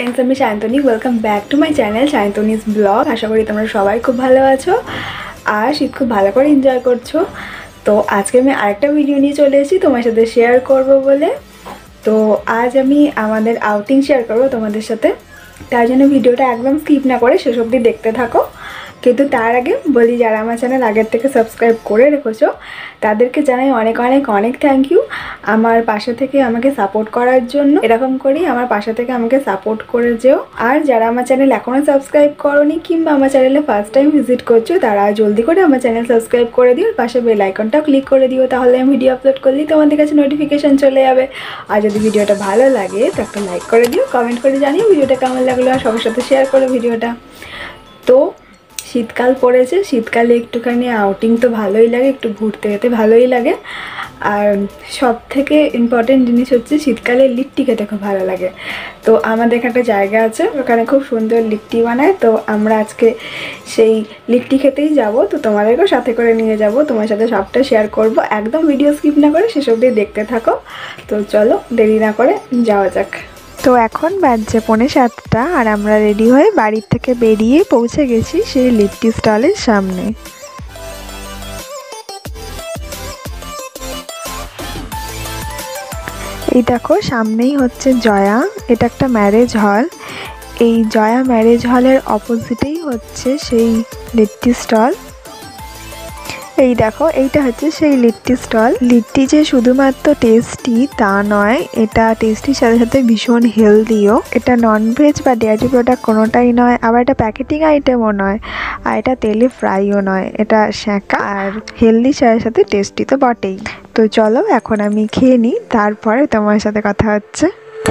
Friends আমি Shantoni welcome back to my channel Shantoni's blog. আশা করি তোমরা সবাই খুব ভালো আছো আর শীত খুব ভালো করে এনজয় করছো। তো আজকে আমি আরেকটা ভিডিও নিয়ে চলে এসেছি তোমার সাথে শেয়ার করব বলে। তো আজ আমি আমাদের আউটিং শেয়ার করব তোমাদের সাথে, তার জন্য ভিডিওটা একদম স্কিপ না করে শেষ অবধি দেখতে থাকো। কিন্তু তার আগে বলি, যারা আমার চ্যানেল আগের থেকে সাবস্ক্রাইব করে রেখেছো তাদেরকে জানাই অনেক অনেক অনেক থ্যাংক ইউ আমার পাশে থেকে আমাকে সাপোর্ট করার জন্য। এরকম করেই আমার পাশে থেকে আমাকে সাপোর্ট করে যেও। আর যারা আমার চ্যানেল এখনও সাবস্ক্রাইব করোনি কিংবা আমার চ্যানেলে ফার্স্ট টাইম ভিজিট করছো তারা জলদি করে আমার চ্যানেল সাবস্ক্রাইব করে দিও, পাশে বেল আইকনটাও ক্লিক করে দিও, তাহলে আমি ভিডিও আপলোড করলেই তোমাদের কাছে নোটিফিকেশান চলে যাবে। আর যদি ভিডিওটা ভালো লাগে তো একটা লাইক করে দিও, কমেন্ট করে জানিও ভিডিওটা কেমন লাগলো, আর সবার সাথে শেয়ার করো ভিডিওটা। তো শীতকাল পড়েছে, শীতকালে একটুখানি আউটিং তো ভালোই লাগে, একটু ঘুরতে যেতে ভালোই লাগে। আর সব থেকে ইম্পর্টেন্ট জিনিস হচ্ছে শীতকালে লিট্টি খেতে খুব ভালো লাগে। তো আমাদের এখানে একটা জায়গা আছে, ওখানে খুব সুন্দর লিট্টি বানায়। তো আমরা আজকে সেই লিট্টি খেতেই যাব। তো তোমাদেরকেও সাথে করে নিয়ে যাব, তোমার সাথে সবটা শেয়ার করব। একদম ভিডিও স্কিপ না করে শেষ অবধি দেখতে থাকো। তো চলো দেরি না করে যাওয়া যাক। তো এখন বাজছে 6:45 আর আমরা রেডি হয়ে বাড়ির থেকে বেরিয়ে পৌঁছে গেছি সেই লিট্টি স্টলের সামনে। এই দেখো সামনেই হচ্ছে জয়া, এটা একটা ম্যারেজ হল। এই জয়া ম্যারেজ হলের অপোজিটেই হচ্ছে সেই লিট্টি স্টল। এই দেখো এইটা হচ্ছে সেই লিট্টি স্টল। লিট্টি যে শুধুমাত্র টেস্টি তা নয়, এটা টেস্টির সাথে সাথে ভীষণ হেলদিও। এটা ননভেজ বা ডেয়ারি প্রোডাক্ট কোনোটাই নয়, আবার এটা প্যাকেটিং আইটেমও নয়, আর এটা তেলে ফ্রাইও নয়। এটা সেঁকা আর হেলদি সাথে সাথে টেস্টি তো বটেই। তো চলো এখন আমি খেয়ে নিই, তারপরে তোমার সাথে কথা হচ্ছে।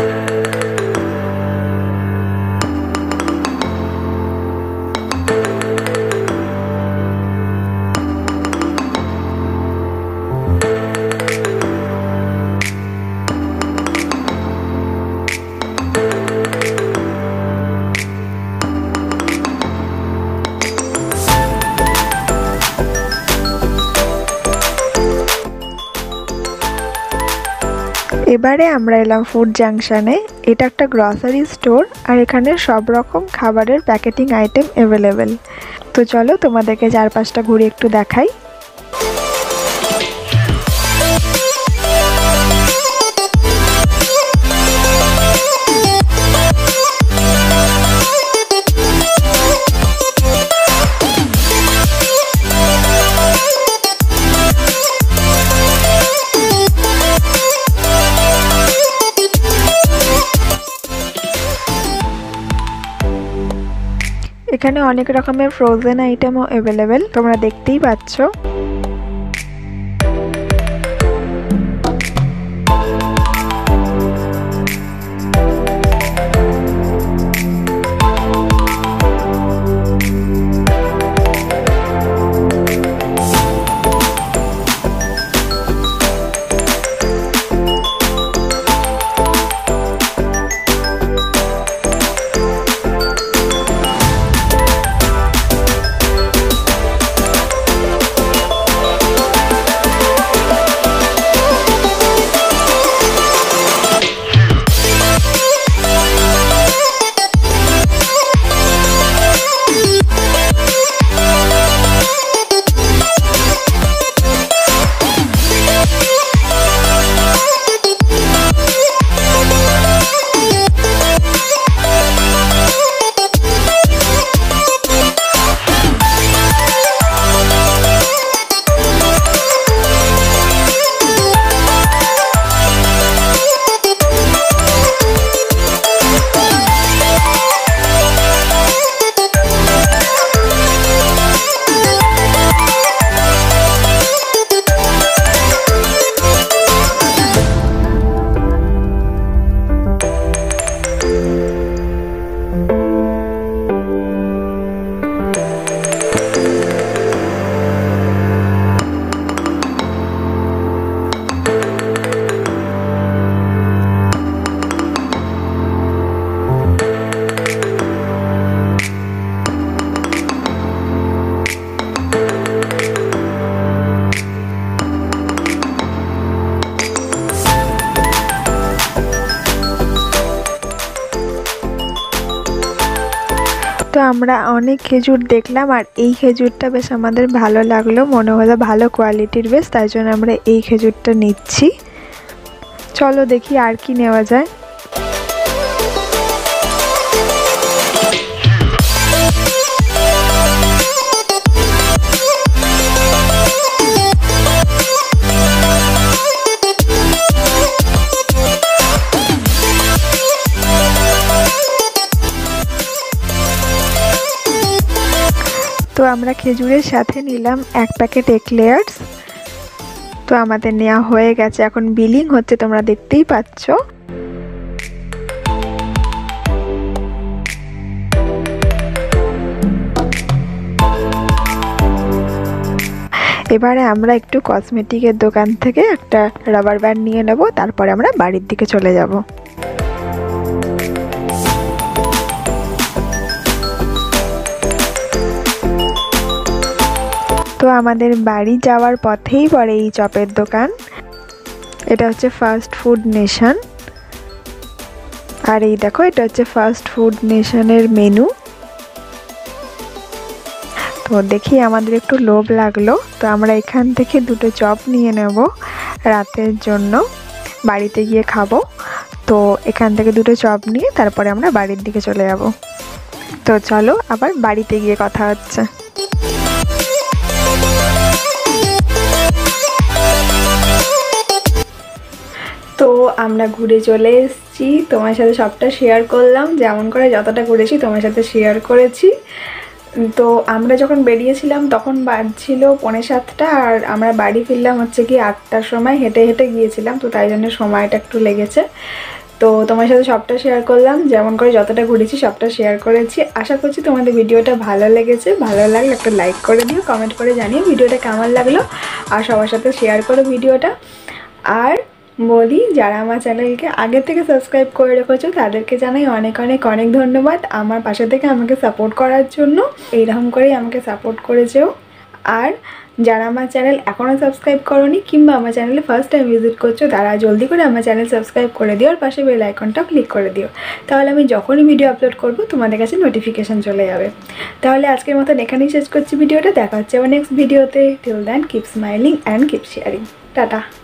এবারে আমরা এলাম ফুড জাংশনে। এটা একটা গ্রসারি স্টোর আর এখানে সব রকম খাবারের প্যাকেটিং আইটেম অ্যাভেলেবেল। তো চলো তোমাদেরকে চারপাশটা ঘুরে একটু দেখাই। এখানে অনেক রকমের ফ্রোজেন আইটেমও অ্যাভেলেবেল, তোমরা দেখতেই পাচ্ছ। আমরা অনেক খেজুর দেখলাম, আর এই খেজুরটা বেশ আমাদের ভালো লাগলো, মনে হলো ভালো কোয়ালিটির বেশ, তাই জন্য আমরা এই খেজুরটা নিচ্ছি। চলো দেখি আর কি নেওয়া যায়। তো আমরা খেজুরের সাথে নিলাম 1 প্যাকেট এক্লেয়ার্স। তো আমাদের নেওয়া হয়ে গেছে, এখন বিলিং হচ্ছে, তোমরা দেখতেই পাচ্ছ। এবারে আমরা একটু কসমেটিকের দোকান থেকে একটা রাবার ব্যান্ড নিয়ে নেব, তারপরে আমরা বাড়ির দিকে চলে যাব। তো আমাদের বাড়ি যাওয়ার পথেই পড়ে এই চপের দোকান। এটা হচ্ছে ফাস্ট ফুড নেশন, আর এই দেখো এটা হচ্ছে ফাস্ট ফুড নেশনের মেনু। তো দেখি আমাদের একটু লোভ লাগলো, তো আমরা এখান থেকে 2টো চপ নিয়ে নেব রাতের জন্য, বাড়িতে গিয়ে খাবো। তো এখান থেকে 2টো চপ নিয়ে তারপরে আমরা বাড়ির দিকে চলে যাব। তো চলো আবার বাড়িতে গিয়ে কথা হচ্ছে। তো আমরা ঘুরে চলে এসেছি, তোমার সাথে সবটা শেয়ার করলাম, যেমন করে যতটা ঘুরেছি তোমার সাথে শেয়ার করেছি। তো আমরা যখন বেরিয়েছিলাম তখন বাজছিল 6:45, আর আমরা বাড়ি ফিরলাম হচ্ছে কি 8টার সময়, হেঁটে হেঁটে গিয়েছিলাম, তো তাই জন্য সময়টা একটু লেগেছে। তো তোমার সাথে সবটা শেয়ার করলাম, যেমন করে যতটা ঘুরেছি সবটা শেয়ার করেছি। আশা করছি তোমাদের ভিডিওটা ভালো লেগেছে। ভালো লাগলে একটা লাইক করে দিও, কমেন্ট করে জানিও ভিডিওটা কেমন লাগলো, আর সবার সাথে শেয়ার করো ভিডিওটা। আর বলি, যারা আমার চ্যানেলকে আগে থেকে সাবস্ক্রাইব করে রেখেছো তাদেরকে জানাই অনেক অনেক অনেক ধন্যবাদ আমার পাশে থেকে আমাকে সাপোর্ট করার জন্য। এইরকম করেই আমাকে সাপোর্ট করেছেও। আর যারা আমার চ্যানেল এখনও সাবস্ক্রাইব করোনি কিংবা আমার চ্যানেলে ফার্স্ট টাইম ভিজিট করছো, তারা জলদি করে আমার চ্যানেল সাবস্ক্রাইব করে দিও, আর পাশে বেল আইকনটাও ক্লিক করে দিও। তাহলে আমি যখনই ভিডিও আপলোড করবো তোমাদের কাছে নোটিফিকেশান চলে যাবে। তাহলে আজকের মতন এখানেই শেষ করছি ভিডিওটা। দেখা হচ্ছে আবার নেক্সট ভিডিওতে। Till then keep smiling and keep sharing. Tata.